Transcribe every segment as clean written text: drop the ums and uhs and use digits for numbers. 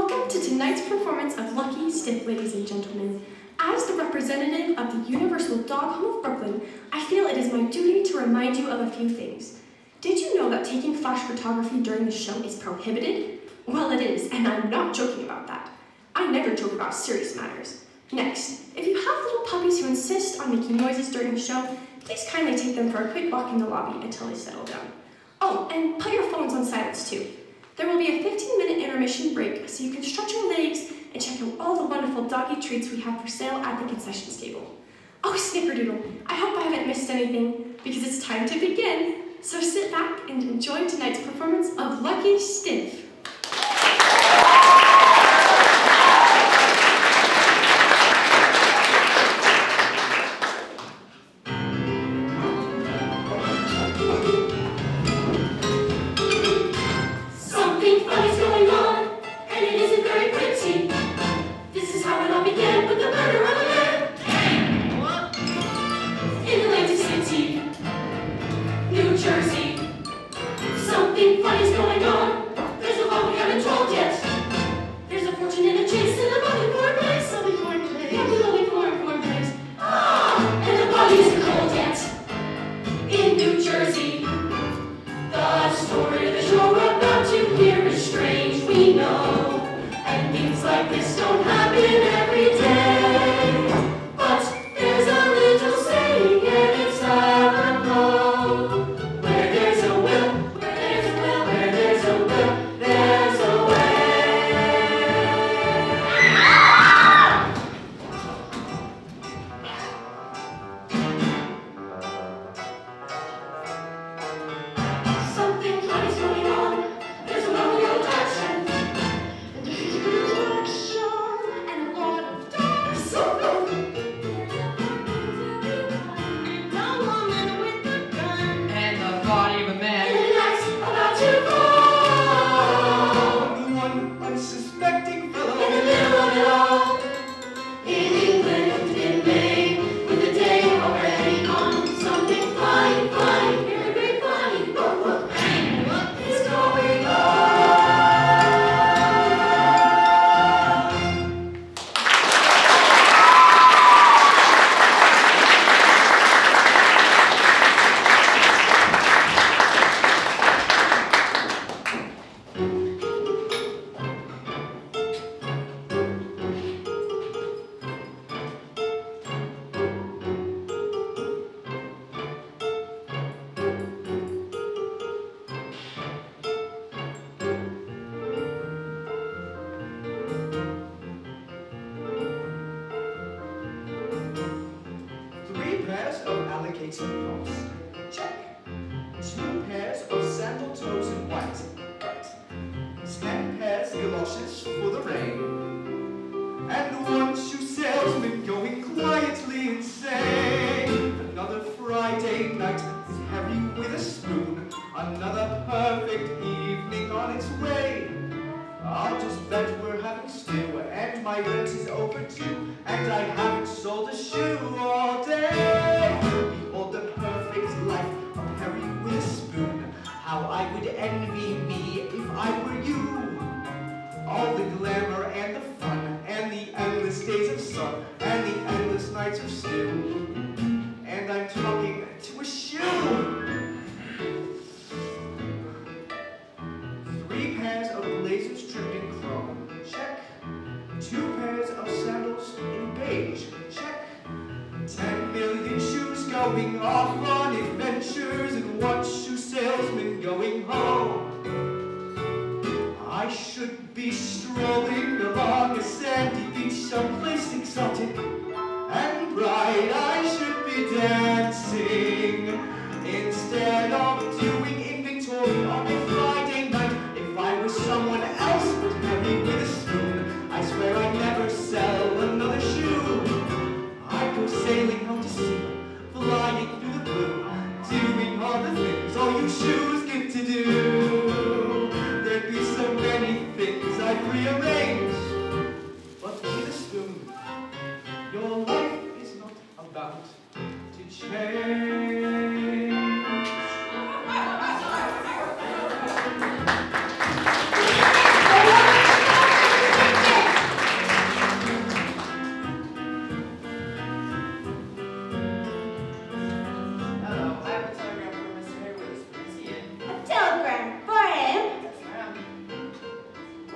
Welcome to tonight's performance of Lucky Stiff, ladies and gentlemen. As the representative of the Universal Dog Home of Brooklyn, I feel it is my duty to remind you of a few things. Did you know that taking flash photography during the show is prohibited? Well, it is, and I'm not joking about that. I never joke about serious matters. Next, if you have little puppies who insist on making noises during the show, please kindly take them for a quick walk in the lobby until they settle down. Oh, and put your phones on silence too. There will be a 15-minute intermission break so you can stretch your legs and check out all the wonderful doggy treats we have for sale at the concessions table. Oh, snickerdoodle, I hope I haven't missed anything because it's time to begin. So sit back and enjoy tonight's performance of Lucky Stiff.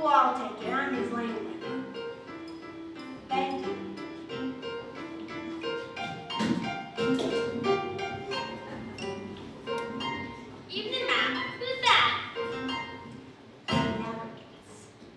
Well, I'll take it. I'm his landlady. Thank you. Evening, ma'am. Who's that? Never guess.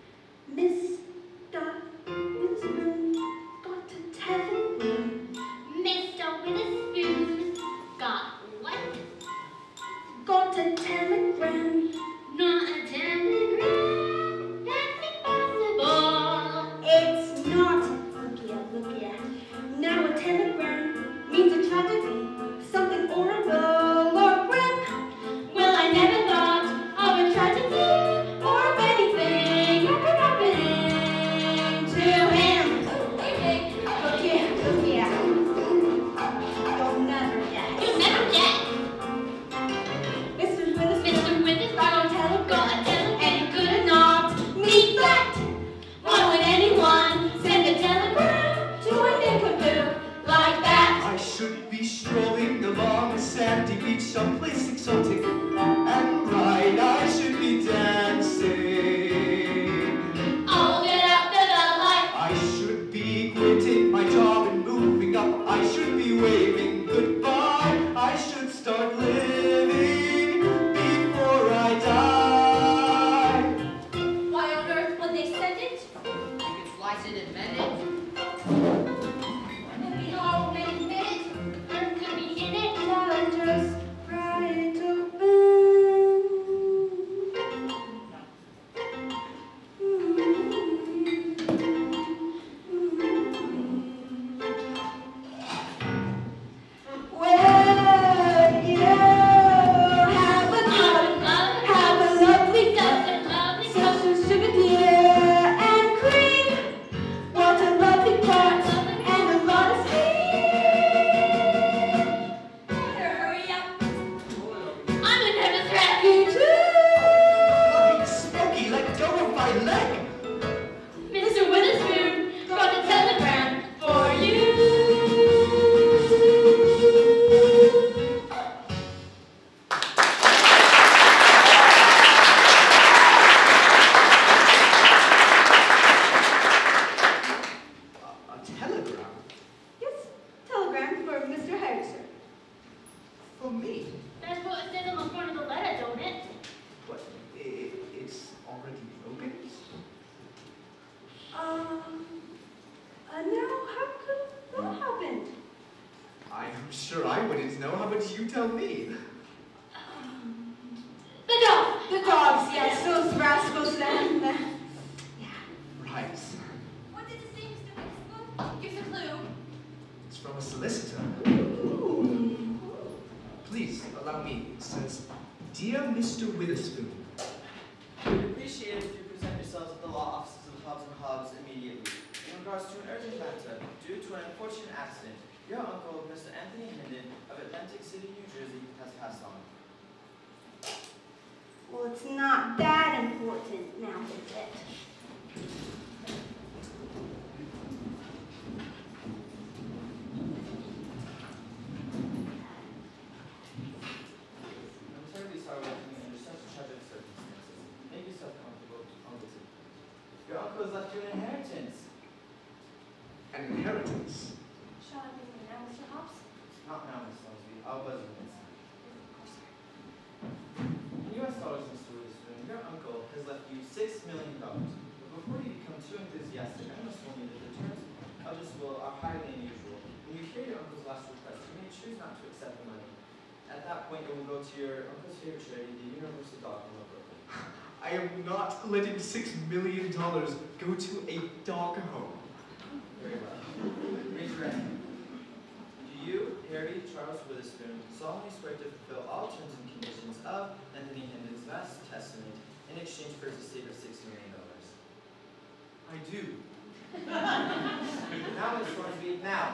Mr. Witherspoon got a telegram. Mr. Witherspoon got what? Got a telegram. Not a telegram. That's impossible. It's not. Look here. Now a telegram means a tragedy, something horrible or grim. Well, I never thought of a tragedy Or of anything that could happen to him. Look here. You'll never guess. You'll never get. Mr. Witherspoon Mr. Witherspoon got a telegram. got a telegram. And it could not meet that. Why would anyone send a telegram to a nincompoop like that? I should be strolling along a sandy beach, someplace exotic and bright. I should be dancing. I'll get up to the light. I should be quitting my job and moving up. I should be waving goodbye. I should start living before I die. Why on earth would they send it? You can slice it and mend it. Could be all made it. Or could be in it. Shall I just pry it open? Well, you have a lovely cup, such as sugar, dear, and cream. What a lovely part, and a lot of steam. Hurry up. I'm a nervous wreck. You too. Bloody Smokey, let go of my leg. Mr. Witherspoon got a telegram for you. A telegram? Yes, telegram for Mr. Hyde, sir. For me? That's what it says on the front of the letter, don't it? What, it's already opened? Now how could that happen? I'm sure I wouldn't know. How about you tell me? The dog. The dogs, yes, those rascals then. Right. What did it say, Mr. Witherspoon? Give us a clue. It's from a solicitor. Please, allow me. It says, Dear Mr. Witherspoon, We'd appreciate it if you present yourselves at the law offices of Hobbs & Hobbs immediately. In regards to an urgent matter, due to an unfortunate accident, your uncle, Mr. Anthony Hendon of Atlantic City, New Jersey, has passed on. Well, it's not that important now, is it? I'm terribly sorry we're coming under such tragic circumstances. Make yourself comfortable, Uncle Tim. Your uncle has left you an inheritance. an inheritance. Shall I bring it now, Mr. Hobbs? Not now, Miss Salisbury. I'll buzz you inside. In U.S. dollars, Mr. Witherspoon, your uncle has left you $6 million. But before you become too enthusiastic, I must warn you that the terms of this will are highly unusual. When you hear your uncle's last request, you may choose not to accept the money. At that point, it will go to your uncle's favorite charity, the Universal Dog Home of Brooklyn. I am not letting $6 million go to a dog home. Very well. Raise your hand. Do you, Harry Charles Witherspoon, solemnly swear to fulfill all terms and conditions of Anthony Hendon's vast testament in exchange for his estate of $6 million? I do. Now, Miss Salisbury, now.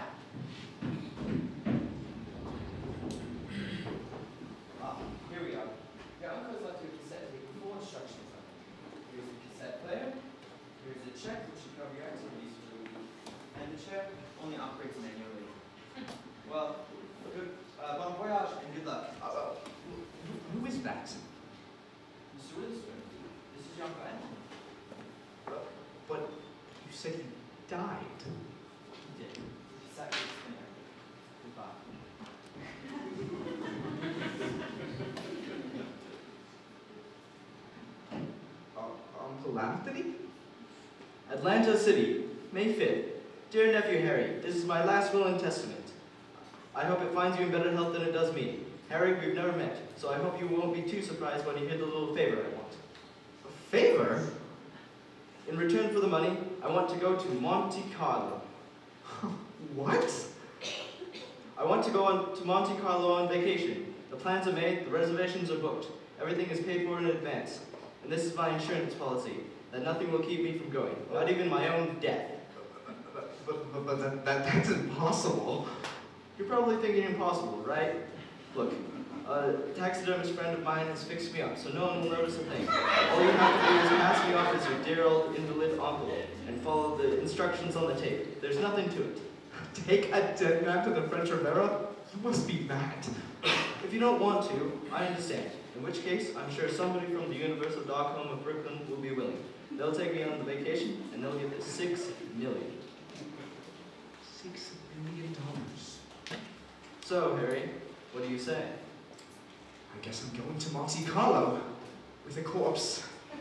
Here we are. Your uncle has left you a cassette tape with full instructions on it. Here's the cassette player. Here's a check which should cover your activities for the week. And the check only operates manually. Well, good, bon voyage and good luck. Who is that? Mr. Witherspoon, this is your Uncle Anthony. said he died. He did. Sat with his finger. Goodbye. Uncle Landlady? Atlanta City, May 5th. Dear nephew Harry, this is my last will and testament. I hope it finds you in better health than it does me. Harry, we've never met, so I hope you won't be too surprised when you hear the little favor I want. A favor? In return for the money, I want to go to Monte Carlo. What? I want to go to Monte Carlo on vacation. The plans are made, the reservations are booked. Everything is paid for in advance. And this is my insurance policy, that nothing will keep me from going, not even my own death. But that's impossible. You're probably thinking impossible, right? Look, a taxidermist friend of mine has fixed me up, so no one will notice a thing. All you have to do is pass me off as your dear old invalid uncle and follow the instructions on the tape. There's nothing to it. Take a dead man to the French Riviera? You must be mad. If you don't want to, I understand. In which case, I'm sure somebody from the Universal Dog Home of Brooklyn will be willing. They'll take me on the vacation, and they'll give us $6 million. $6 million. So, Harry, what do you say? I guess I'm going to Monte Carlo with a corpse.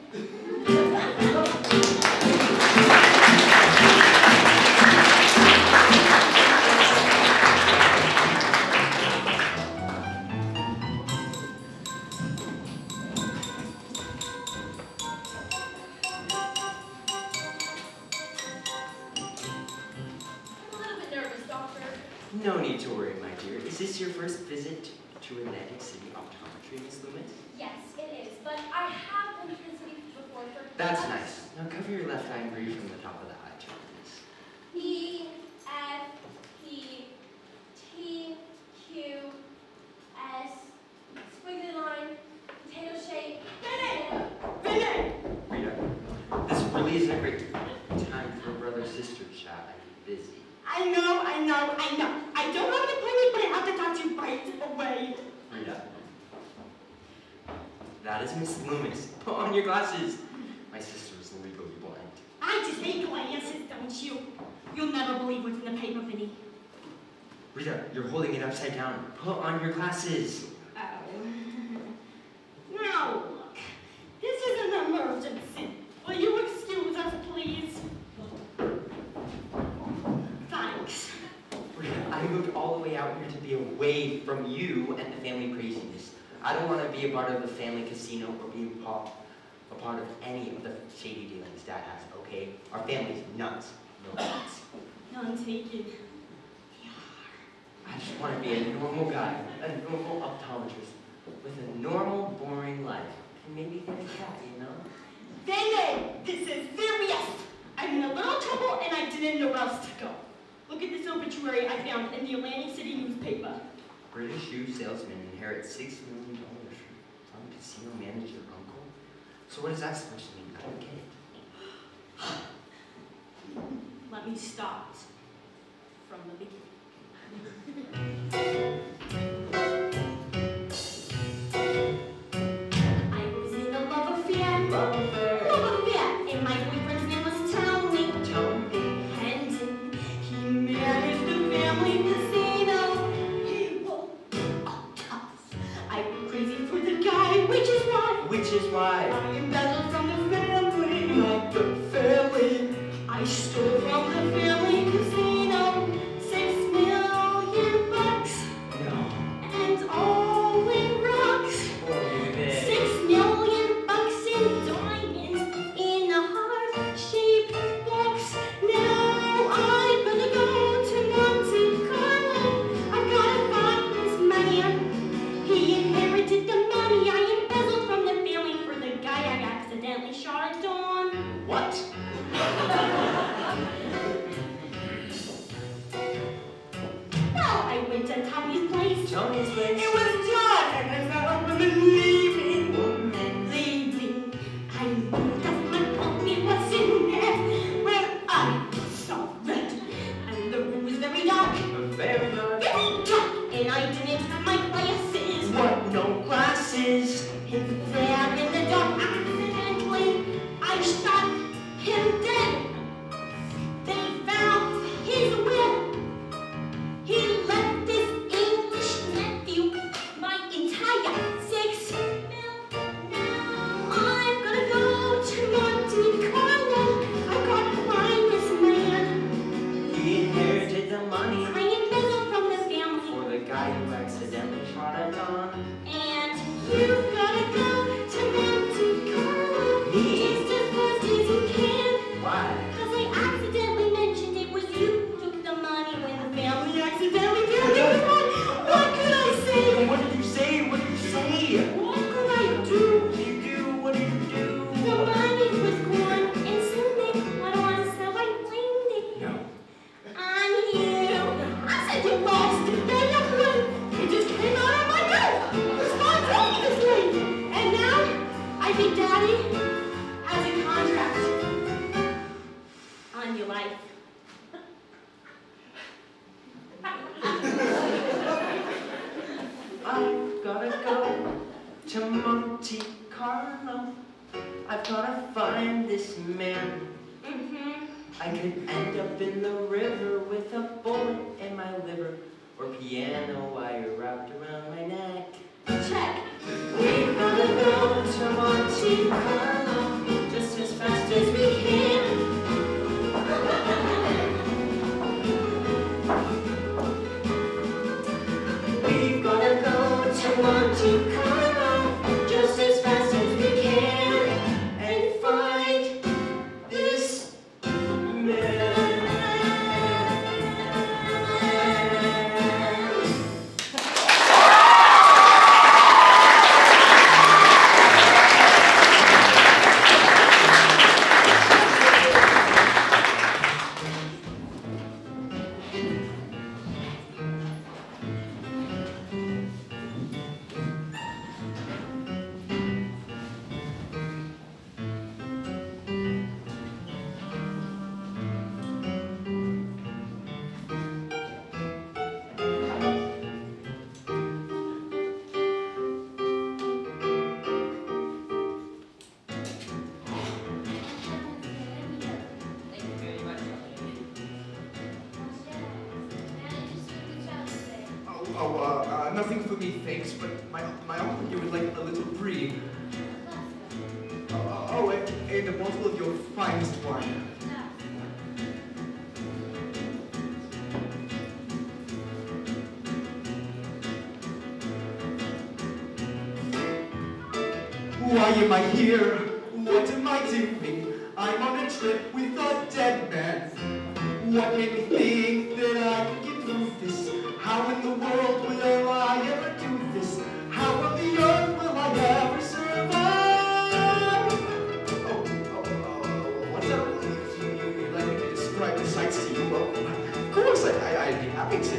No need to worry, my dear. Is this your first visit to Atlantic City Optometry, Miss Loomis? Yes, it is, but I have been to the city before for... That's nice. Now cover your left eye and breathe from the top of the eye, please. E, F, P, T, Q, S, squiggly line, potato shape, Vinnie! Rita, this really isn't a great time for a brother-sister chat. I'm busy. I know. I don't have an appointment, but I have to talk to you right away. Rita. That is Miss Loomis. Put on your glasses. My sister is legally blind. I just hate glasses, don't you? You'll never believe what's in the paper, Vinnie. Rita, you're holding it upside down. Put on your glasses. Now, look. This is an emergency. Will you excuse us, please? Thanks. Rita, I moved all the way out here to be away from you and the family craziness. I don't want to be a part of the family casino or be a part of any of the shady dealings Dad has, okay? Our family's nuts. No nuts. None taken. I just want to be a normal guy, a normal optometrist, with a normal, boring life. And maybe get a cat, you know? Vinnie, this is serious. I'm in a little trouble and I didn't know where else to go. Look at this obituary I found in the Atlantic City newspaper. British shoe salesman inherits $6 million from casino manager uncle. So what is that supposed to mean? I don't get it. Let me start from the beginning. I was in a love affair, and my boyfriend's name was Tony. And he managed the family casino. He was tough. I went crazy for the guy, which is why I embezzled from the family. Not the family. I stole from the family casino $6 million. No. And all in rocks. $6 million in diamonds in a heart-shaped box. Now I better go to Monte Carlo. I gotta find this man. He inherited the money I embezzled from the family for the guy I accidentally shot at dawn. What? Well, I went to Tony's place. Tony's place. It was done, and I saw a woman leaving. I knew that my puppy was in there, where I saw red, and the room was very dark. Very dark. And I didn't have my glasses. What? No glasses? And there in the dark, accidentally, I shot him dead. to Monte Carlo. I've gotta find this man. I could end up in the river with a bullet in my liver, or piano wire wrapped around my neck. Check. We're gonna go to Monte Carlo just as fast as we can. We've gotta go to Monte Carlo just as fast as we can and find this man. Nothing for me, thanks, but my uncle here would like a little brie. And a bottle of your finest wine. Why am I here? What am I doing? I'm on a trip with a dead man. What made me think that I could get through this? How in the world will I ever do this? How on the earth will I ever survive? What's up? You'd like me to describe the sights to you? Well, of course, I'd be happy to.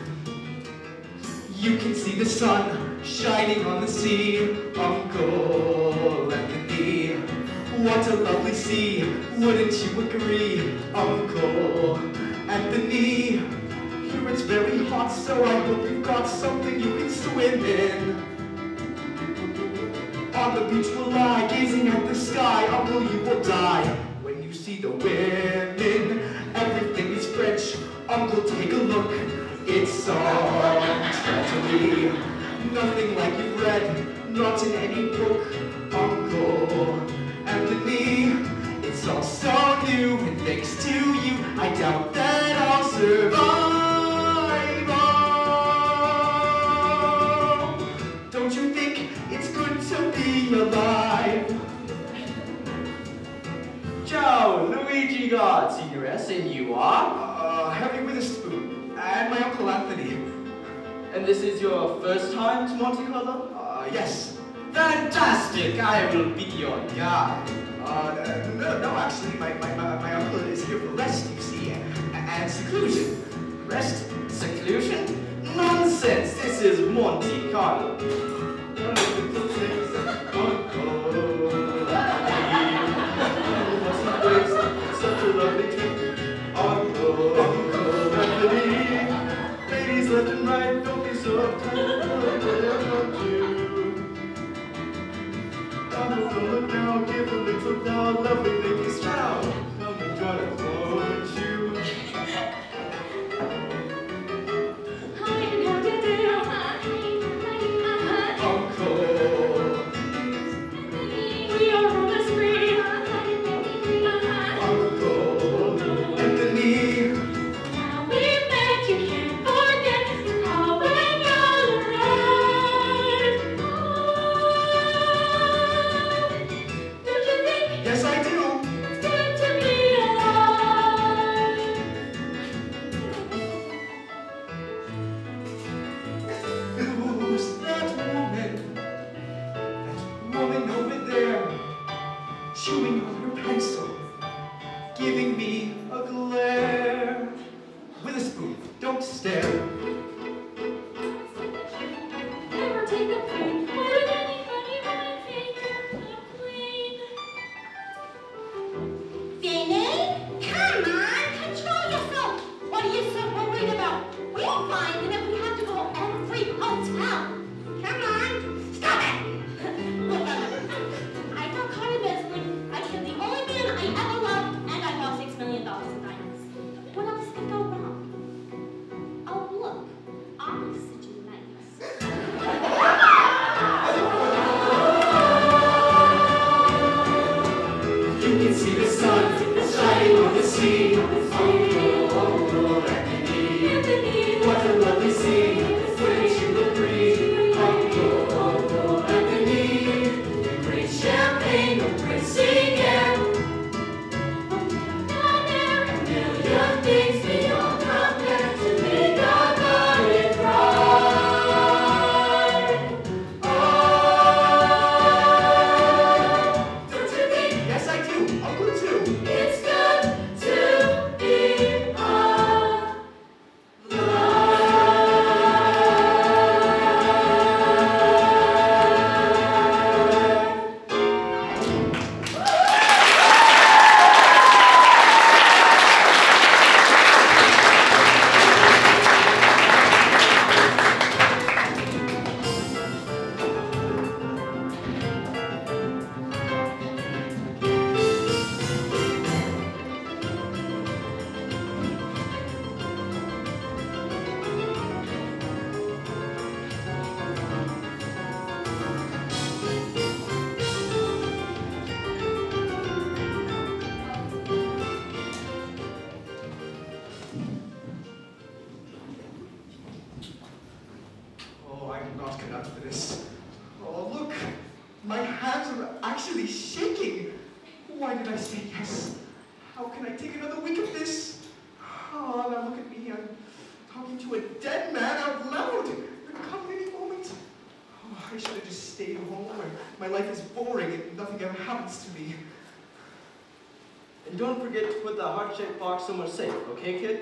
You can see the sun shining on the sea, Uncle Landlady. What a lovely sea, wouldn't you agree, Uncle Anthony? Here it's very hot, so I hope you've got something you can swim in. On the beach we'll lie, gazing at the sky, Uncle, you will die. When you see the women, everything is French. Uncle, take a look, it's all tragedy. Nothing like you've read, not in any book, Uncle Anthony. It's all so new, and thanks to you, I doubt that I'll survive. Oh, don't you think it's good to be alive? Ciao, Luigi God, Signoress, and you are? Harry Witherspoon, and my Uncle Anthony. And this is your first time to Monte Carlo? Yes. Fantastic! I will be your guide. No, actually, my uncle is here for rest, you see, and seclusion. Rest? Seclusion? Nonsense! This is Monte Carlo. Such a lovely trip. Uncle Anthony. Ladies left and right, don't be so uptight. Look now, give a little now, lovely ladies now. Come and join us, won't you? How do you do? can I take another week of this? Oh, now look at me. I'm talking to a dead man out loud. They're coming any moment. Oh, I should have just stayed home. My life is boring and nothing ever happens to me. And don't forget to put the heart-shaped box somewhere safe, okay, kid?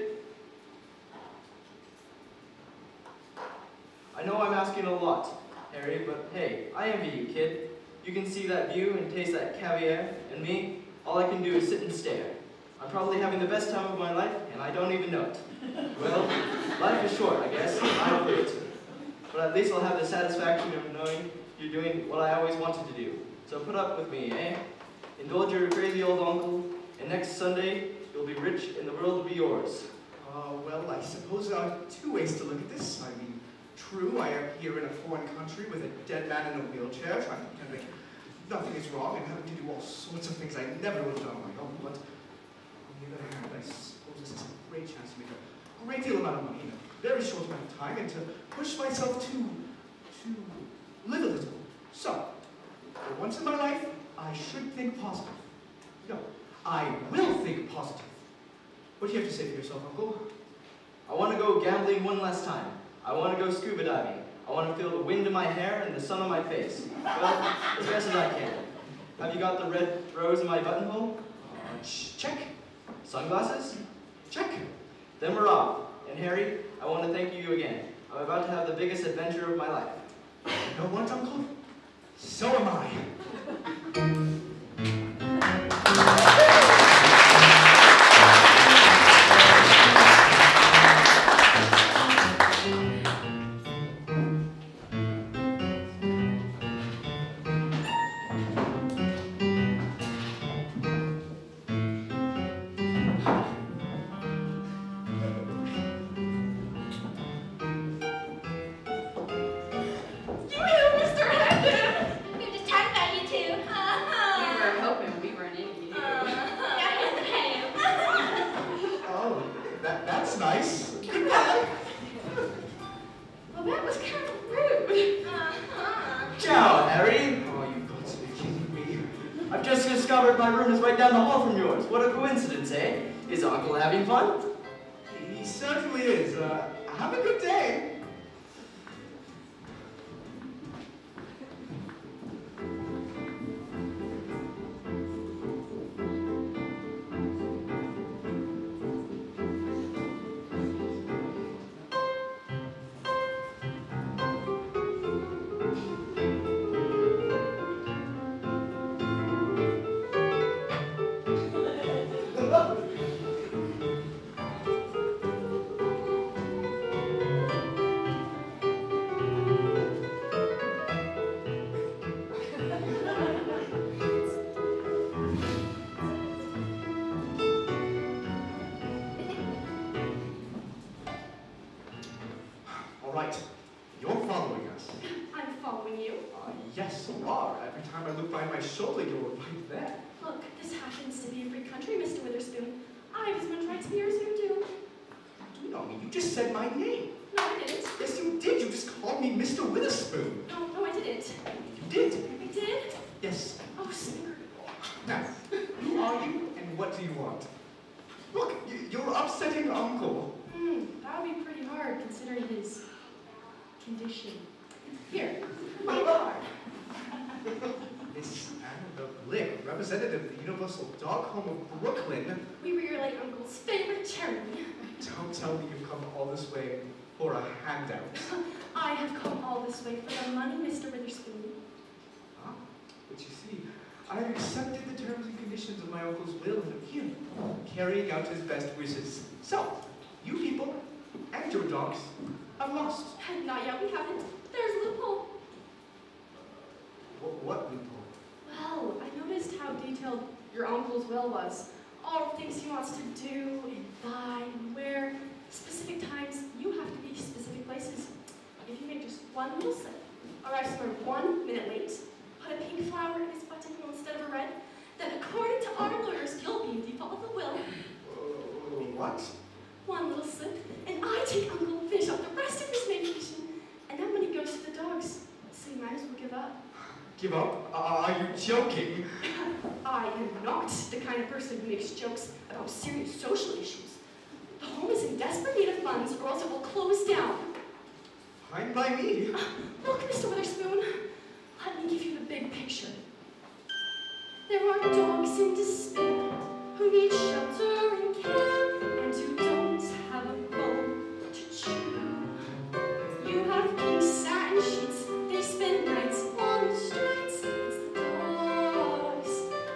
I know I'm asking a lot, Harry, but hey, I envy you, kid. You can see that view and taste that caviar, and me, all I can do is sit and stare. I'm probably having the best time of my life, and I don't even know it. Well, life is short, I guess. I don't do it. But at least I'll have the satisfaction of knowing you're doing what I always wanted to do. So put up with me, eh? Indulge your crazy old uncle, and next Sunday, you'll be rich and the world will be yours. Well, I suppose there are two ways to look at this. I mean, true, I am here in a foreign country with a dead man in a wheelchair, trying to pretend like nothing is wrong and having to do all sorts of things I never would have done on my own. But on the other hand, I suppose this is a great chance to make a great deal amount of money in a very short amount of time and to push myself to live a little. So, for once in my life, I should think positive. No, I will think positive. What do you have to say for yourself, Uncle? I want to go gambling one last time. I want to go scuba diving. I want to feel the wind in my hair and the sun on my face. Well, as best as I can. Have you got the red rose in my buttonhole? Check. Sunglasses? Check. Then we're off. And Harry, I want to thank you again. I'm about to have the biggest adventure of my life. You know what, Uncle? So am I. Shoulder, you're right there. Look, this happens to be a free country, Mr. Witherspoon. I was much right to be yours here, too. You know me, you just said my name. No, I didn't. Yes, you did. You just called me Mr. Witherspoon. No, I didn't. You did. I did? Yes. Oh, snickered. Now, who are you and what do you want? Look, you're upsetting Uncle. That would be pretty hard, considering his condition. Here, my card. Miss Annabel Glick, representative of the Universal Dog Home of Brooklyn. We were your late uncle's favorite charity. Don't tell me you've come all this way for a handout. I have come all this way for the money, Mr. Witherspoon. Ah, but you see, I have accepted the terms and conditions of my uncle's will and am here, carrying out his best wishes. So, you people and your dogs have lost. Not yet, we haven't. There's a loophole. What loophole? Well, I noticed how detailed your uncle's will was. All the things he wants to do and buy and wear. Specific times, you have to be specific places. If you make just one little slip, arrive somewhere 1 minute late, put a pink flower in his buttonhole instead of a red, then according to our lawyers, you'll be in default of the will. What? One little slip, and I take Uncle and finish up the rest of his vacation. And that money goes to the dogs, so you might as well give up. Give up? Are you joking? I am not the kind of person who makes jokes about serious social issues. The home is in desperate need of funds, or else it will close down. Fine by me. Look, Mr. Witherspoon, let me give you the big picture. There are dogs in despair who need shelter and care, and who don't have a bone to chew. You have pink satin sheets, they spend nights on the streets. It's the dogs,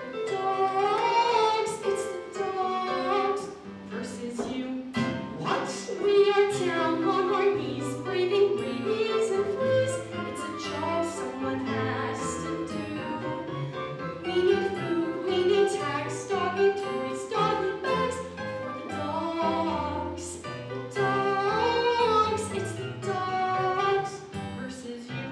it's the dogs versus you. What? We are down on our knees, braving rabies and fleas. It's a job someone has to do. We need food, we need tags, doggy toys, doggy bags for the dogs. The dogs, it's the dogs versus you.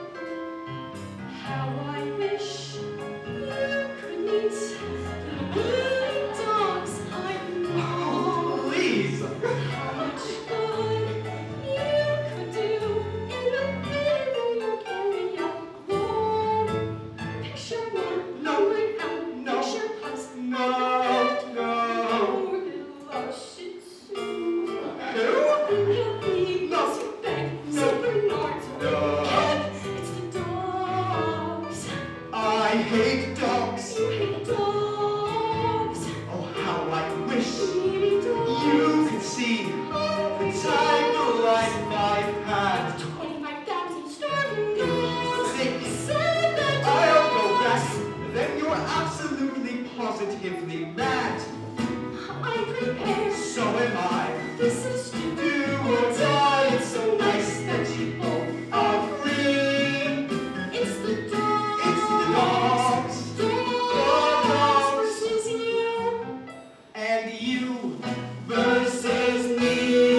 How I wish you could meet the big dogs I know. Please. How much good you could do in a video carry out one. Picture one, No. right out, No. picture pups, No. No. or little Shih Tzu. Who? In your feet, No. you beg, No. St. Bernards, or No. cat. It's the dogs. I hate dogs. You hate dogs. Oh, how I wish Needy dogs. you could see the type of life I've had. 25,000 starving dogs. 6. 7 I'll go dogs. back. Then you're absolutely positively mad. I prepare. So am I. This is to Do or die. It's so nice that you both agree. It's the dogs. It's the dogs. Dogs versus you. And you versus me.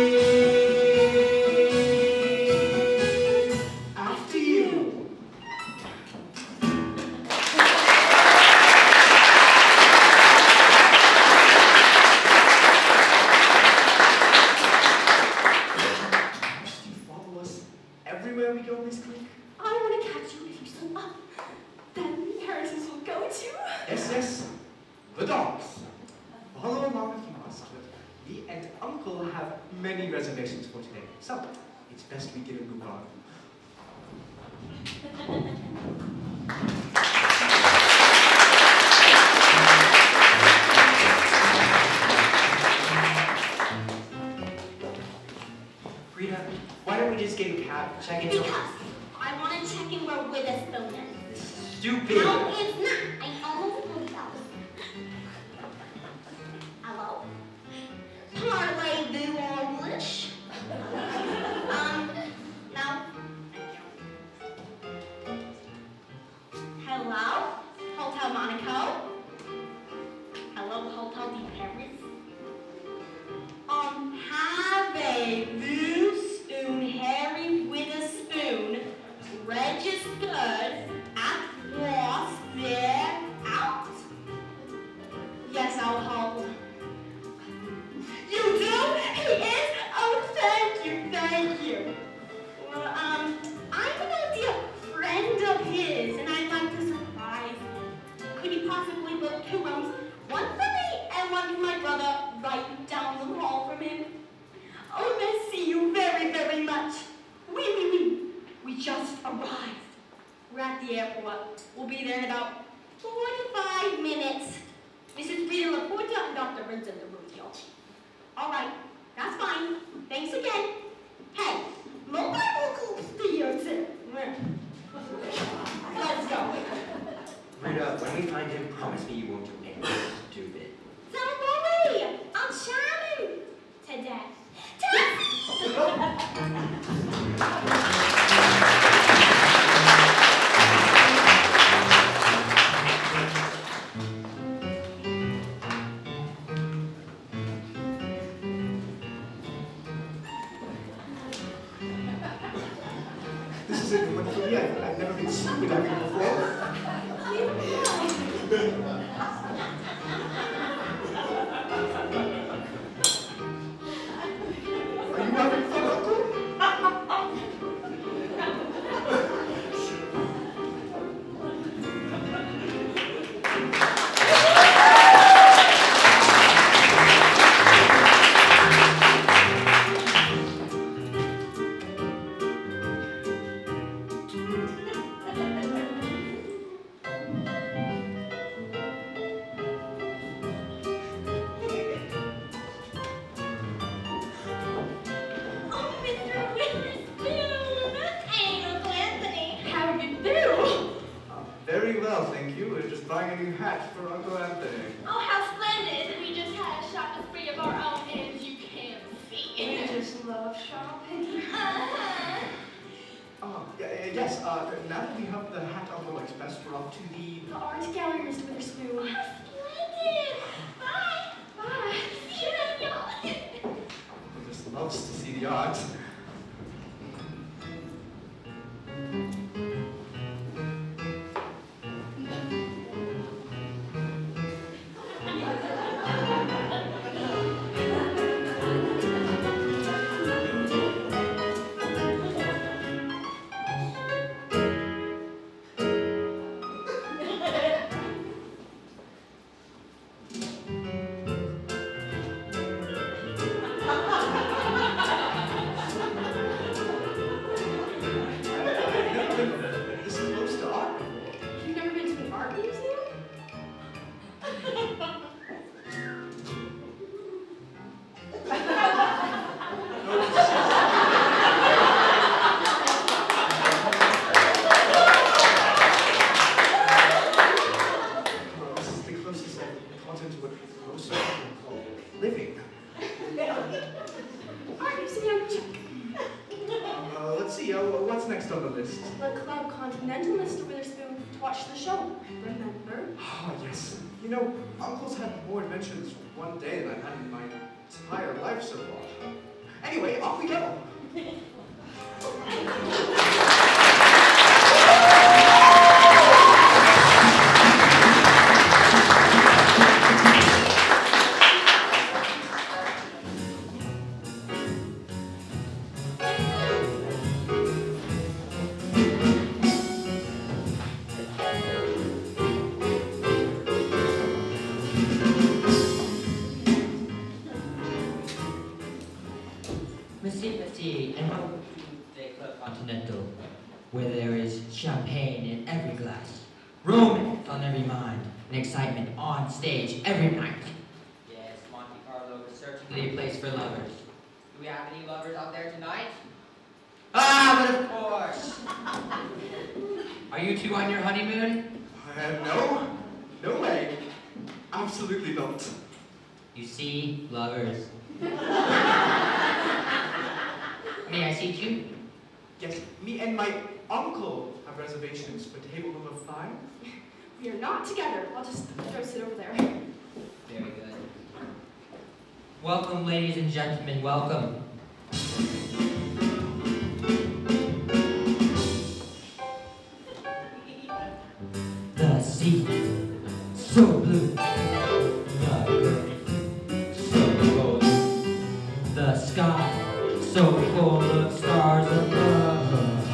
After you. Must you follow us everywhere we go, Miss Glick? I want to catch you if you slow up. Then the inheritance will go to. Yes, the dogs. Follow along if you must, but me and Uncle have many reservations for today, so it's best we get a move on. Rita, why don't we just get a cab, check in? Because I want to check in where Witherspoon is. Stupid. No, it's not. I almost put it out. Hello? Parlez-vous English? No. Hello? Hotel Monaco? Hello, Hotel de Paris? Have-a-vous spoon Harry Witherspoon registered at was there out? Yes, I'll hold. You do? He is? Oh, thank you. Well, I'm an idea friend of his, and I'd like to surprise him. Could he possibly book 2 rooms? One for me and one for my brother right down the hall from him. Oh, merci you very, very much. Oui. We just arrived. We're at the airport. We'll be there in about 45 minutes. Mrs. Rita, Porta, and Dr. Rin's in the room, y'all. All right, that's fine. Thanks again. Hey, mobile theater. Let's go. Rita, when we find him, promise me you won't do anything stupid. Don't worry. I'll charm him to death. This is a new one for me. I've never been scuba diving before. Are you having fun, Uncle? you were just buying a new hat for Uncle Anthony. Oh, how splendid! We just had a shop with 3 of our own, and you can't see. We just love shopping. Yes, now that we have the hat Uncle likes best, we're off to the art gallery, Mr. Witherspoon. How splendid! Bye! Bye! See you then, y'all! Uncle just loves to see the art. What's next on the list? The Club Continental, Mr. Witherspoon, to watch the show. Remember? Oh, yes. You know, Uncle's had more adventures one day than I've had in my entire life so far. Anyway, off we go. And welcome to the Club Continental, where there is champagne in every glass, romance on every mind, and excitement on stage every night. Yes, Monte Carlo is certainly a place for lovers. Do we have any lovers out there tonight? Ah, but of course! Are you two on your honeymoon? No way. Absolutely not. You see, lovers. May I seat you? Yes, me and my uncle have reservations for table number 5. We are not together. I'll just go sit over there. Very good. Welcome, ladies and gentlemen, welcome. The sea, so blue. The earth, so golden. The sky, so full of stars above.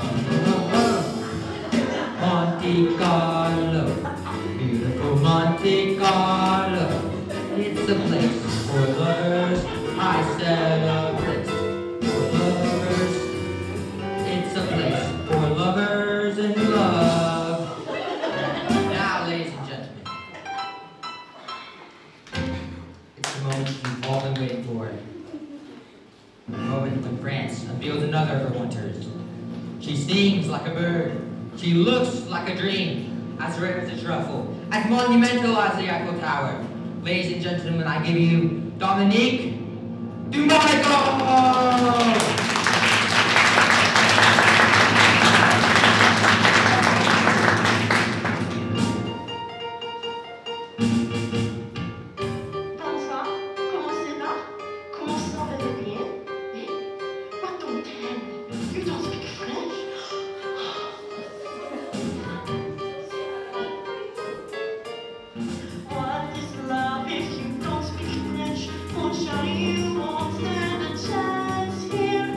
Monte Carlo, beautiful Monte Carlo. It's a place for lovers. I said a place for lovers. It's a place for lovers in love. Now, ladies and gentlemen, it's the moment you've all been waiting for. The moment when France unveils another of her wonders. She sings like a bird. She looks like a dream. As rare as a truffle. As monumental as the Eiffel Tower. Ladies and gentlemen, I give you Dominique du Monaco! You won't stand a chance here.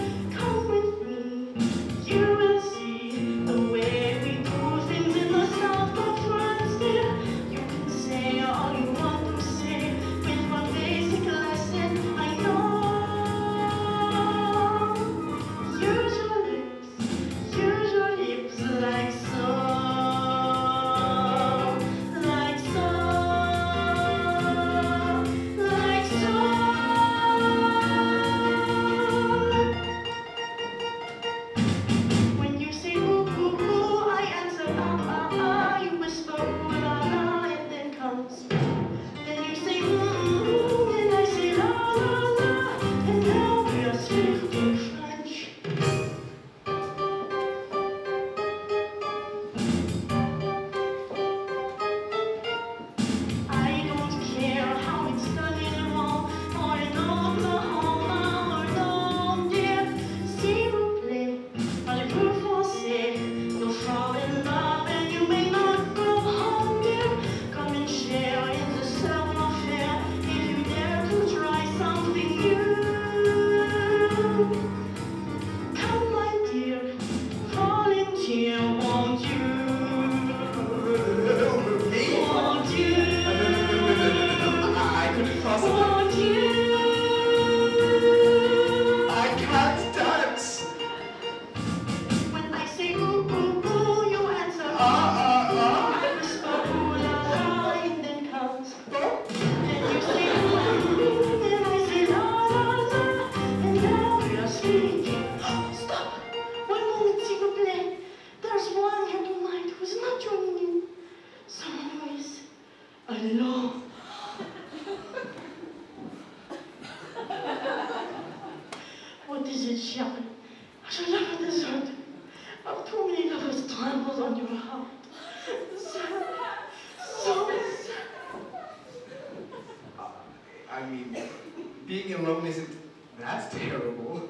Charlie. I shall never desert you. How too many lovers trembles on your heart. So I mean, being alone isn't that terrible.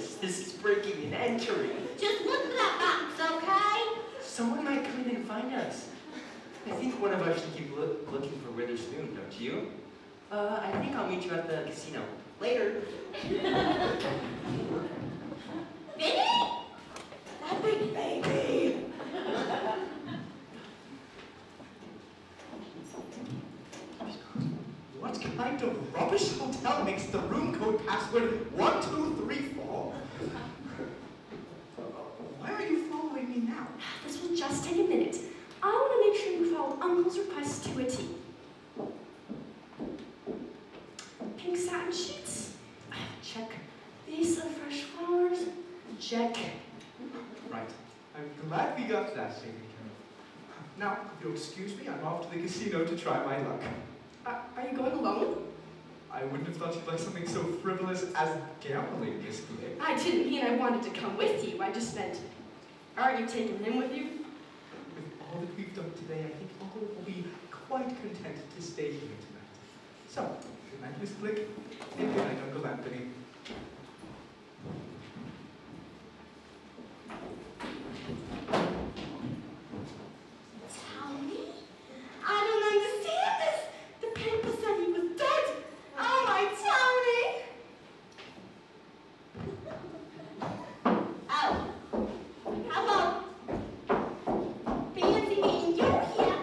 ridiculous. This is breaking and entering. Just look for that box, okay? Someone might come in and find us. I think one of us should keep looking for Witherspoon, don't you? I think I'll meet you at the casino. Later. Vinnie? That big baby. What kind of rubbish hotel makes the room code password 1234? Why are you following me now? This will just take a minute. I want to make sure you follow Uncle's request to a T. Pink satin sheets? Check. Vase of fresh flowers? Check. Right. I'm glad we got that taken care of. Now, if you'll excuse me, I'm off to the casino to try my luck. Are you going alone? I wouldn't have thought you'd like something so frivolous as gambling, Miss Glick. I didn't mean I wanted to come with you. I just meant, aren't you taking him with you? With all that we've done today, I think Uncle will be quite content to stay here tonight. So, good night, Miss Glick, and good night, Uncle Anthony. Tell me? I don't understand this. The paper said he was dead. Oh, my Tony. Oh. How about fancy meeting you here?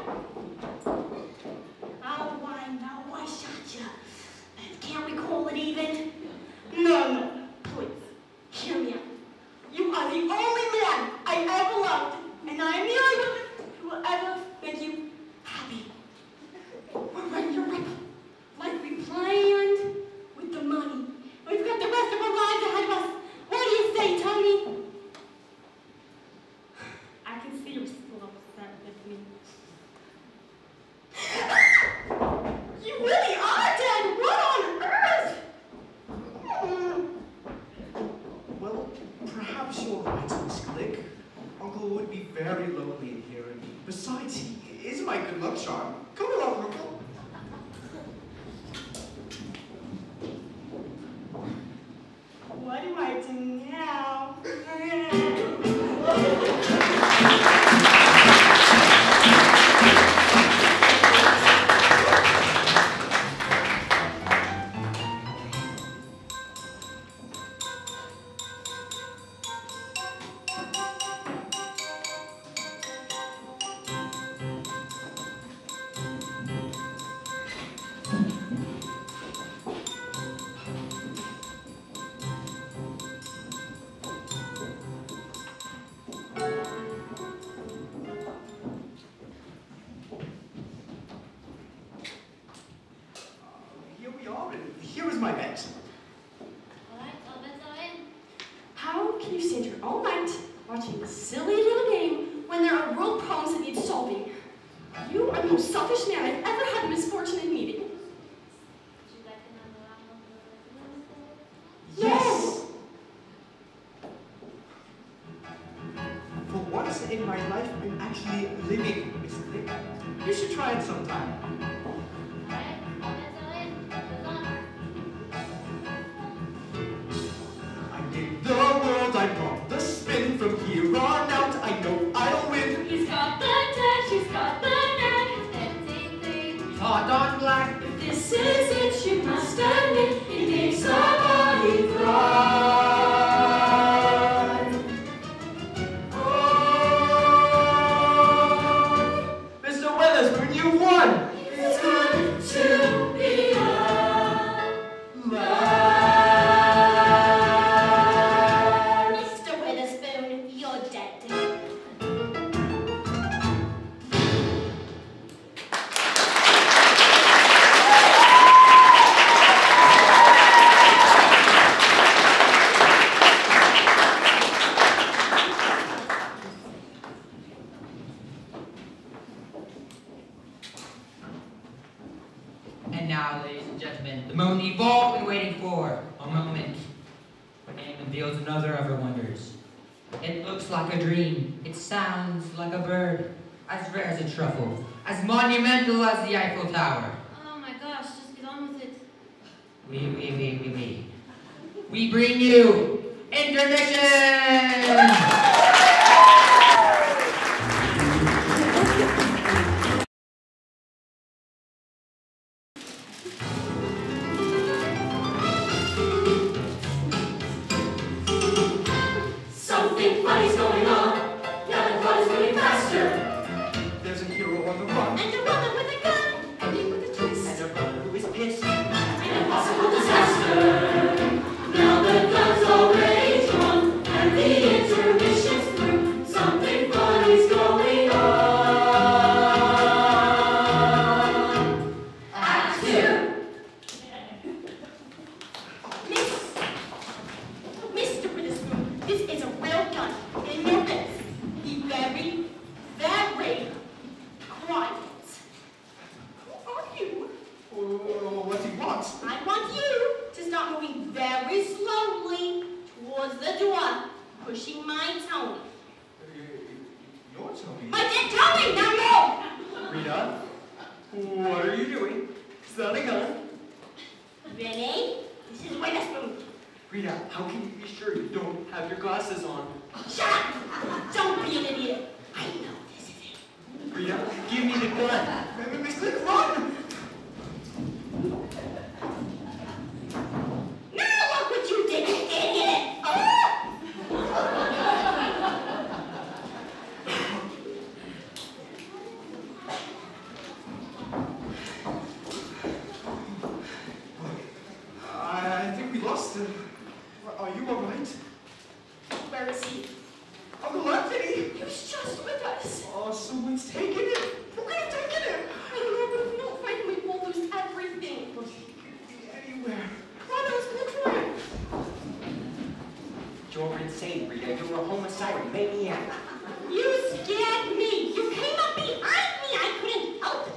Oh, I know I shot you. Can't we call it even? No, please, hear me out. You are the only man I ever loved, and I am the only woman who will ever make you happy. We're ready to rip, like we planned, with the money. We've got the rest of our lives ahead of us. What do you say, Tony? I can see you're still upset with me. You really are dead. What on earth? Well, perhaps you're right, Miss Glick. Uncle would be very lonely in here, and besides, he is my good luck charm. Come along, Uncle. What do I do now? Here we are, and here is my bet. Alright, I'll bet so in. How can you stand here all night watching this silly little game when there are world problems that need solving? You are the most selfish man I've ever had the misfortune in meeting. Would you like another round of Yes! For once in my life, I'm actually living, Miss Glick. You should try it sometime. Alright, I'll bet so in. Goes on. I gave the world, I brought the spin. From here on out, I know I'll win. He's got the touch, he's got the knack. He's Hot on black. If this is it, you must admit, it makes a body thrive. Mr. Witherspoon, you won! It's good to be alive. Mr. Witherspoon, you're dead. And now, ladies and gentlemen, the moment you've all been waiting for. A moment when name unveils another of her wonders. It looks like a dream. It sounds like a bird. As rare as a truffle. As monumental as the Eiffel Tower. Oh my gosh, just get on with it. We bring you Intermission! Something funny's going on. Now the fun is moving faster. There's a hero on the run. And a runner with a gun. Ending with a twist. And a brother who is pissed. An impossible disaster. Now the gun's already drawn. And the intermission's through. Something funny's going on. Act 2. Mr. Witherspoon, this is a real gun. In your lips. Be very, very quiet. Who are you? What do you want? I want you to start moving very slowly towards the door, pushing my Tony. You're Tony. My dead Tony, now move! Rita, what are you doing? Is that a gun? Vinnie, this is Witherspoon. Rita, how can you be sure you don't have your glasses on? Shut up! Don't be an idiot. I know this is it. Rita, give me the gun. Miss Glick, run! Now look what you did, you idiot! Oh! I think we lost him. Are you all right? Where is he? Uncle Landlady! He was just with us. Oh, someone's taken him! Who could have taken him? I know, but if we don't find him, we will lose everything. Well, he could be anywhere. Come on, let's look for him. You're insane, Rita. You're a homicidal maniac. You scared me. You came up behind me. I couldn't help it.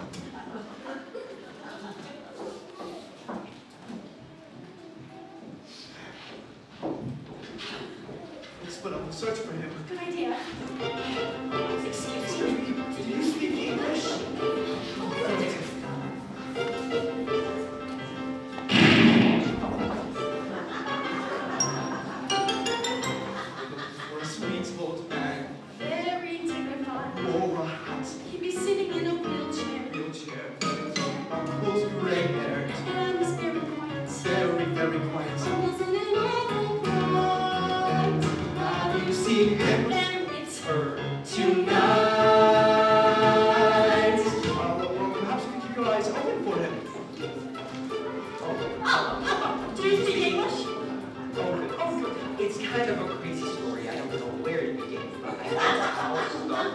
Let's split up and search for him. Good idea. Excuse Do you speak English? For a sweet old man. Very dignified. All right. He'd be sitting in a wheelchair. Wheelchair. Uncle's gray hair. And he's very quiet. Very, very quiet. Almost in an awful quiet. Have you seen him? And it's Her. tonight. Well, perhaps you can keep your eyes open for him. Oh, do you speak English? Oh, good. It's kind of a crazy story. I don't know where to begin. But I'll start.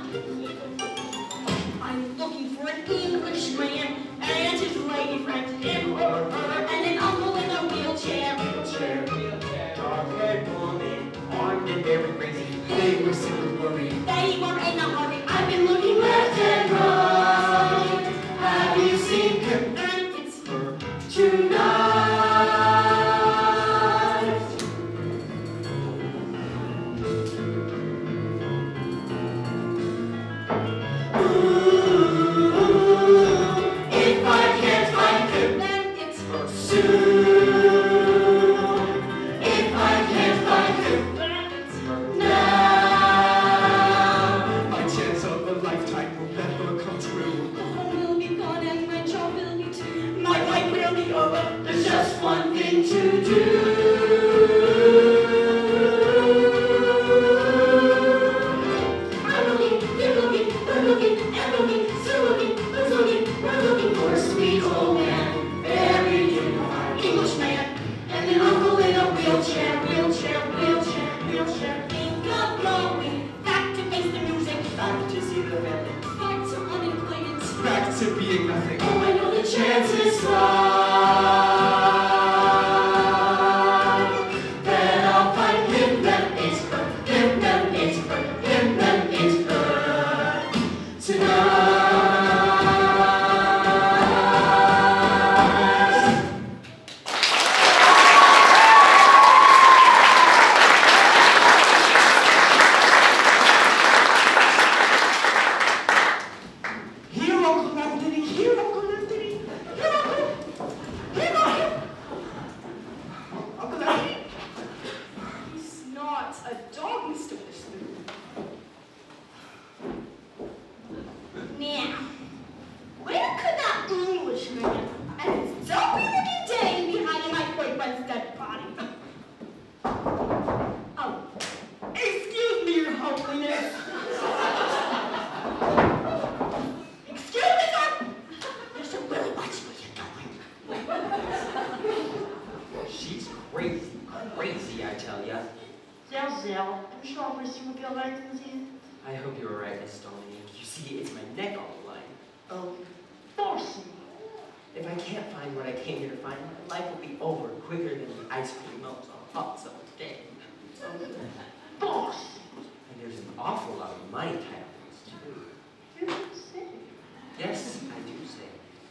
I'm looking for an Englishman and his lady friend, him or her, and an uncle in a wheelchair. Dark-haired woman, armed and very crazy. They were super worried. They were in a hurry. I've been looking left and right. Have you seen him? And it's Her. tonight. If I can't find him, then it's soon. If I can't find him, then it's now. My chance of a lifetime will never come true. The home will be gone and my job will be too. My life will be over. There's just one thing to do. I'm looking, you're looking, we're looking, and looking, still looking, who's looking, we're looking for a sweet old man, very dignified Englishman, and an uncle in a wheelchair, wheelchair, wheelchair, wheelchair. Think of going back to face the music, Back to see the family. back to unemployment. Back to being nothing. Oh, I know the chance is high that I'll find him, then it's her, him, then it's her, him, then it's her tonight. Here, Uncle Landlady. Here, Uncle Landlady. Here, Uncle. not a dog, Mr. Witherspoon. Now, where could that Englishman and his dopey-looking dame be hiding my boyfriend's dead body? Oh, excuse me, Your Holiness. Excuse me, sir. You should really watch where you're going. She's crazy, crazy, I tell ya. Zell, I'm sure I'll miss you with your legends here. I hope you were right, Miss Dominique. You see, it's my neck on the line. Oh, bossy. If I can't find what I came here to find, my life will be over quicker than the ice cream melts on a hot summer's day. Bossy. And there's an awful lot of money tied up in this, too. You don't say. Yes, I do say.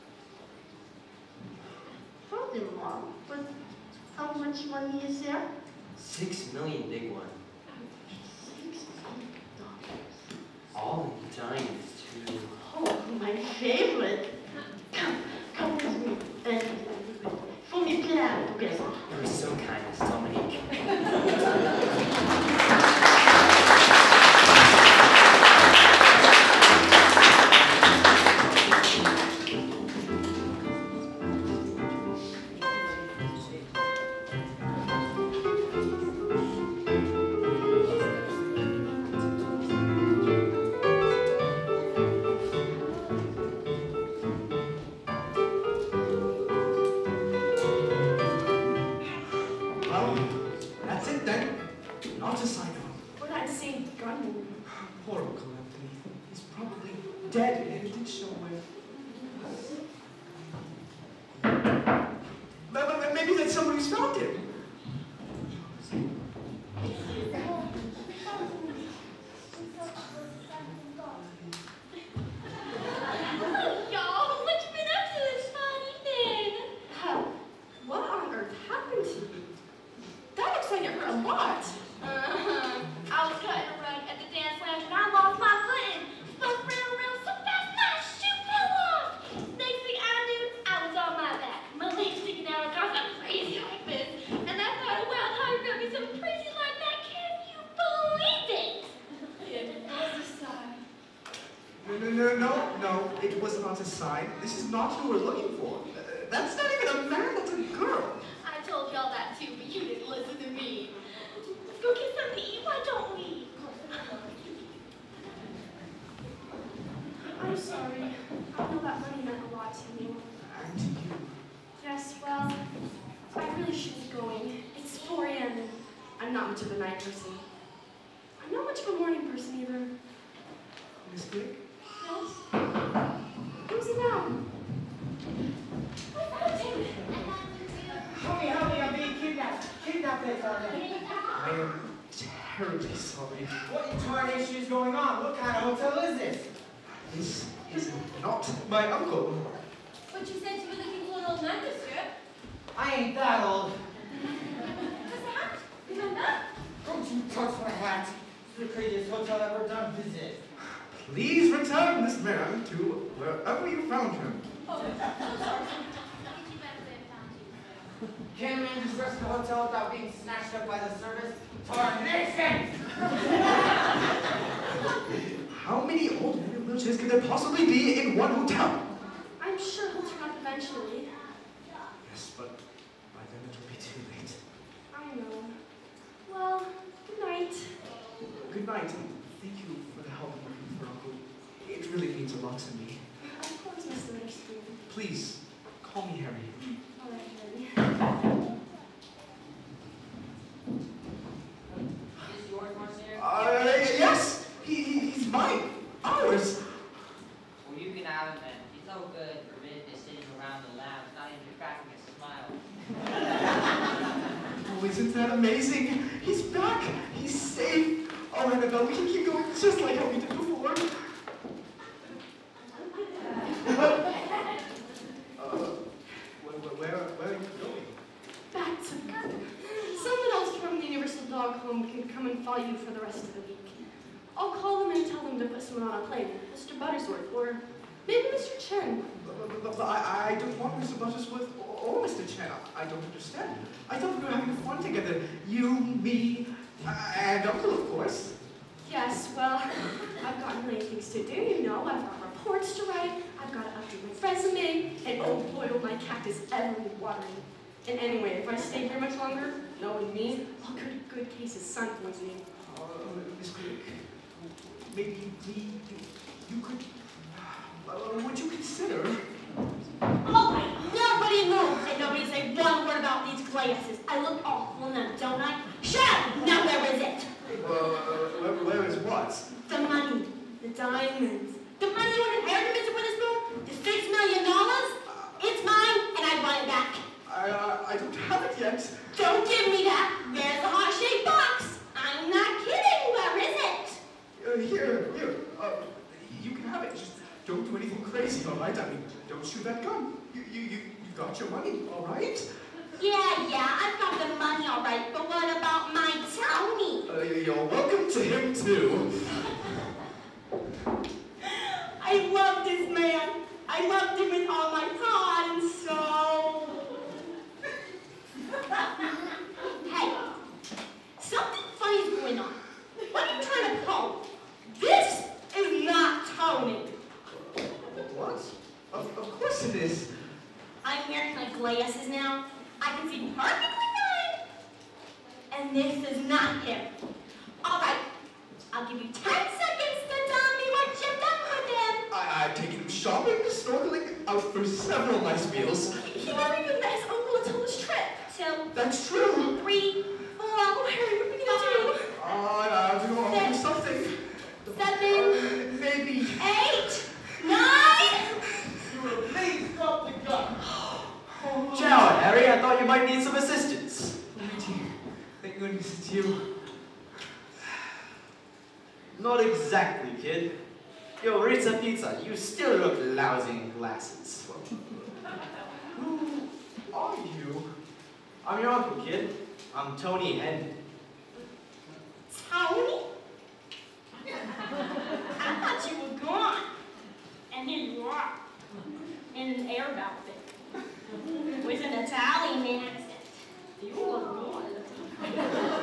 Furthermore, but how much money is there? 6 million, big one. $6 million. All in diamonds, too. Oh, my favorite. Come with me. And for me, plan together. You're so kind, Miss Dominique. Dead, and it did show where. But maybe that's someone who's found him. Y'all, what you been up to this fine evening? What on earth happened to you? That looks like it hurt a lot. I was cutting a rug at the dance lounge and I lost my footing. Spun real so fast my shoe fell off. Next thing I knew, I was on my back. My legs sticking out across I'm crazy like this. And I thought, wow, how you gonna be so crazy like that? Can you believe it? It was a sign. No, it was not a sign. This is not who we're looking for. That's not even a man, that's a girl. I told y'all that too, but you didn't listen to me. Let's go get something to eat, why don't we? I'm sorry. I know that money meant a lot to you. And to you. Yes, well, I really should be going. It's 4 a.m. and I'm not much of a night person. I'm not much of a morning person either. Miss Glick? Yes? Who's it now? Help me, I'm being kidnapped. Kidnapped, they call me. I am terribly sorry. What incarnation is going on? What kind of hotel is this? This is not my uncle. But you said you were looking for an old man, monsieur. I ain't that old. What's the hat? Remember? Don't you touch my hat. It's the craziest hotel I've ever done visit. Please return this man to wherever you found him. Oh, so sorry. You better say I found you. Can a man just rest in the hotel without being snatched up by the service? Tarnation! How many old men in wheelchairs could there possibly be in one hotel? I'm sure he'll turn up eventually. Yes, but by then it'll be too late. I know. Well, good night. Good night, and thank you for the help I'm looking for, Uncle. It really means a lot to me. Of course, Mr. Witherspoon. Please, call me Harry. All right, Harry. Is this yours, Monsieur? Yes! He's mine. Ours. Well, you can have him then. He's no good for business sitting around the lounge, not even cracking a smile. Oh, isn't that amazing? He's back. He's safe. Oh, Annabel, we can keep going just like how we did before. Where are you going? Back to bed. Someone else from the Universal Dog Home can come and follow you for the rest of the week. I'll call them and tell them to put someone on a plane. Mr. Butterworth, or maybe Mr. Chen. But I don't want Mr. Butterworth or Mr. Chen. I don't understand. I thought we were having fun together. You, me, And Uncle, of course. Yes, well, I've got a million things to do, you know. I've got reports to write, I've got to update my resume, and oh boy, oh, my cactus ever need watering. And anyway, if I stay here much longer, knowing me, I'll good case of sun poisoning. Miss Glick, maybe you could, would you consider? All right, nobody moves, and nobody say one word about these glasses. I look awful now, don't I? Shut up! Now where is it? Where is what? The money, the diamonds, the money you inherited, Mr. Witherspoon, the $6 million. It's mine, and I want it back. I don't have it yet. Don't give me that. There's a heart-shaped box. I'm not kidding. Where is it? Here. You can have it. Just don't do anything crazy, all right? I mean, don't shoot that gun. You got your money, all right? Yeah, I've got the money, all right. But what about my Tony? You're welcome to him, too. I love this man. I loved him with all my heart and soul. Hey, something funny's going on. What are you trying to pull? This is not Tony. What? Of course it is. I'm wearing my glasses now. I can see perfectly fine. And this is not him. All right, I'll give you 10 seconds to tell me what you've done with him. I've taken him shopping, snorkeling, out for several nice meals. He never even met his uncle until this trip. 2, That's true. 3, 4, Oh, Harry, what are we gonna do? I have to go home with something. 7, Maybe. 8, 9. You were amazed up the gun. Ciao, Harry. I thought you might need some assistance. Luigi, thank goodness it's you. Not exactly, kid. Yo, Rita Pizza, you still look lousy in glasses. Who are you? I'm your uncle, kid. I'm Tony Henry. Tony? I thought you were gone. And here you are. In an Arab outfit. With an Italian accent. You look good.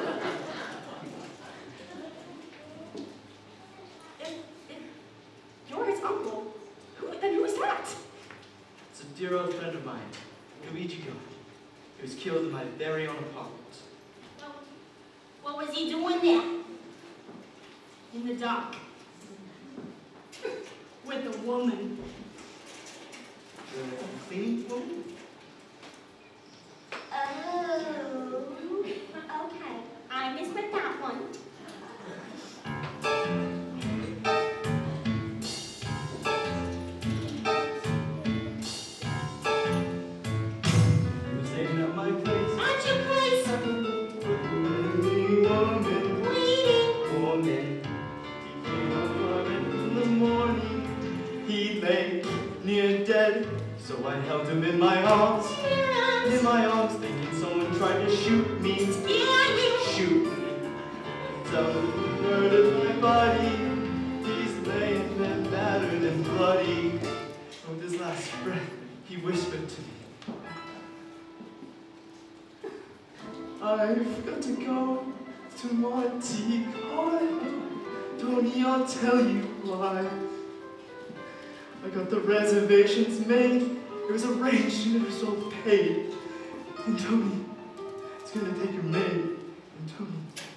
If you're his uncle, then who is that? It's a dear old friend of mine, Luigi. He was killed in my very own apartment. What was he doing there? In the dark. With a woman. The cleaning woman? Oh. Okay. I misread that one. He was staying at my place. At your place. Woman. He came up in the morning. He lay near dead, so I held him in my arms. In my arms, thinking someone tried to shoot me. Shoot me. Someone murdered my body. He's laying there battered and bloody. With his last breath, he whispered to me, I've got to go to Monte. Tony, I'll tell you why. I got the reservations made. It was arranged and it was all paid. And Tony, it's gonna take your maid. And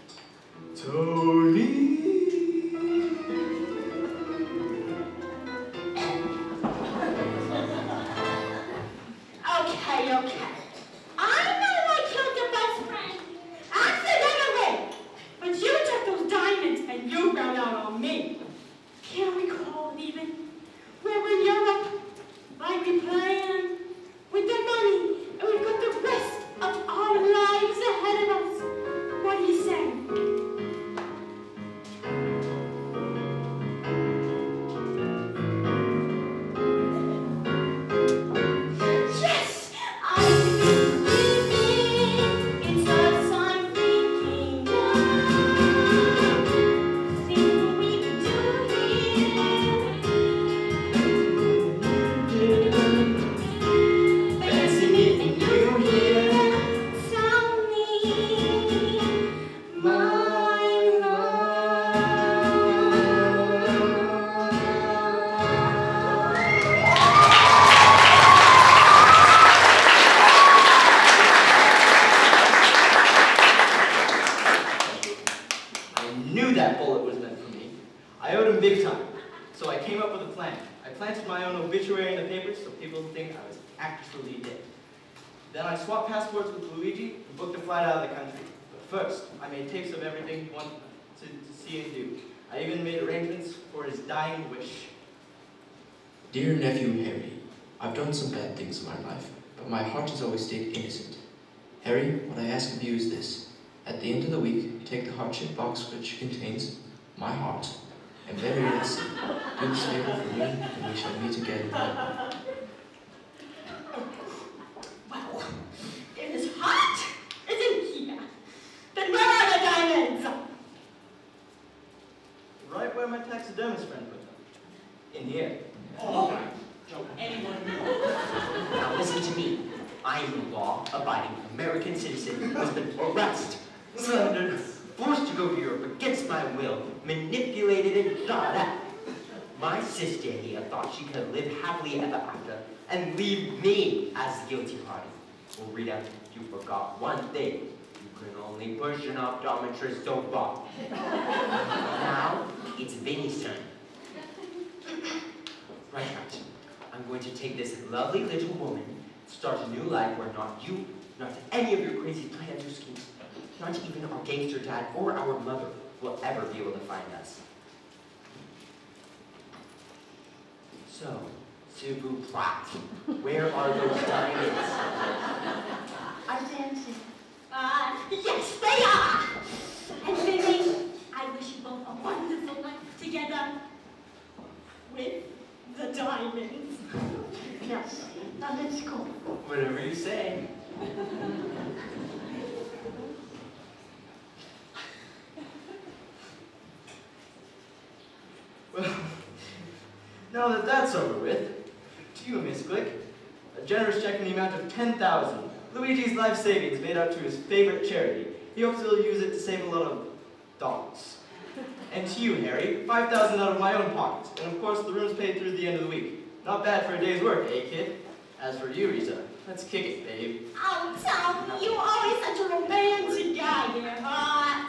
Tony. Okay. I know I killed your best friend. Accidentally. But you took those diamonds and you found out on me. Can't recall it even. We were in Europe. Like we planned. With the money. And we've got the rest of our lives ahead of us. What do you say? knew that bullet was meant for me. I owed him big time. So I came up with a plan. I planted my own obituary in the papers so people would think I was actually dead. Then I swapped passports with Luigi and booked a flight out of the country. But first, I made tapes of everything he wanted to see and do. I even made arrangements for his dying wish. Dear nephew Harry, I've done some bad things in my life, but my heart has always stayed innocent. Harry, what I ask of you is this. At the end of the week, take the heart-shaped box which contains my heart, and bury it at sea. Do this favor for me, and we shall meet again. Well, if his heart is in here, then where are the diamonds? Right where my taxidermist friend put them. In here. Oh, don't anyone know. Now listen to me. I am a law-abiding American citizen who has been arrested, murdered, forced to go to Europe against my will, manipulated and shot at. My sister here thought she could live happily ever after and leave me as the guilty party. Well, Rita, you forgot one thing. You can only push an optometrist so far. Now, it's Vinnie's turn. Right. I'm going to take this lovely little woman, start a new life where not you, not any of your crazy plans or schemes, not even our gangster dad or our mother will ever be able to find us. So, s'il vous plaît, where are those diamonds? Are dancing. Yes, they are! And Vinnie, I wish you both a wonderful life together with the diamonds. Yes, now let's go. Whatever you say. Well, now that that's over with, to you, Miss Glick, a generous check in the amount of $10,000. Luigi's life savings made up to his favorite charity. He hopes he'll use it to save a lot of dollars. And to you, Harry, $5,000 out of my own pockets. And of course, the room's paid through the end of the week. Not bad for a day's work, eh, kid? As for you, Rita, let's kick it, babe. Oh, Tom, you're always such a romantic guy, dear heart.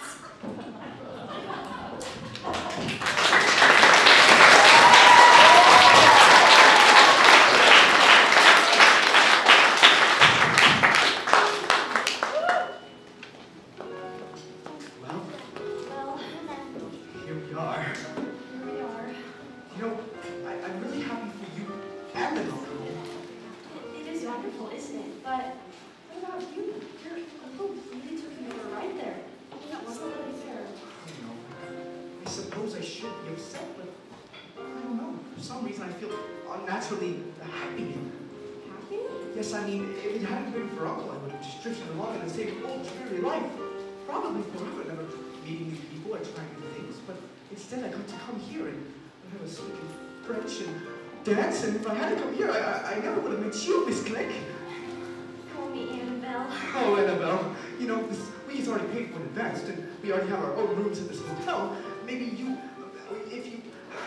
Dance, and if I hadn't come here, I never would have met you, Miss Glick. Call me Annabel. Oh, Annabel, you know, we've already paid for in advance, and we already have our own rooms at this hotel. Maybe you, if you...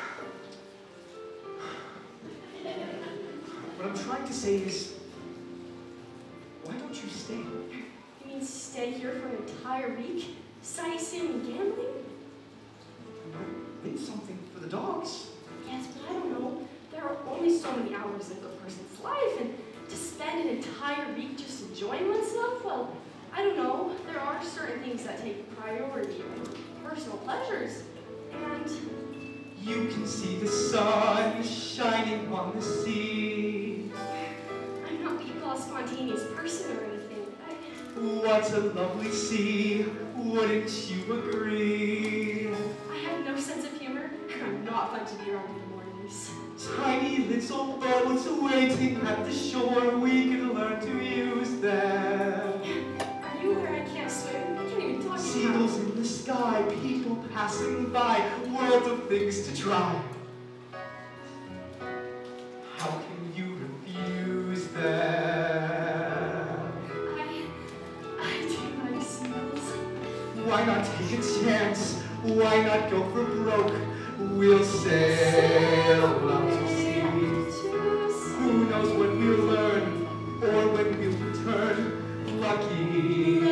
What I'm trying to say is, why don't you stay? You mean stay here for an entire week? Sightseeing and gambling? You might win something for the dogs. Yes, but I don't know. There are only so many hours in a person's life, and to spend an entire week just enjoying oneself, well, I don't know. There are certain things that take priority, like personal pleasures, and... You can see the sun shining on the sea. I'm not a spontaneous person or anything. What a lovely sea, wouldn't you agree? I have no sense of humor, and I'm not fun to be around in the mornings. Tiny little boats waiting at the shore, we can learn to use them. Are you where I can't swim? I can't even talk to you. Seagulls in the sky, people passing by, world of things to try. How can you refuse them? I do like seagulls. Why not take a chance? Why not go for broke? We'll sail out to sea. Who knows when we'll learn, or when we'll return lucky?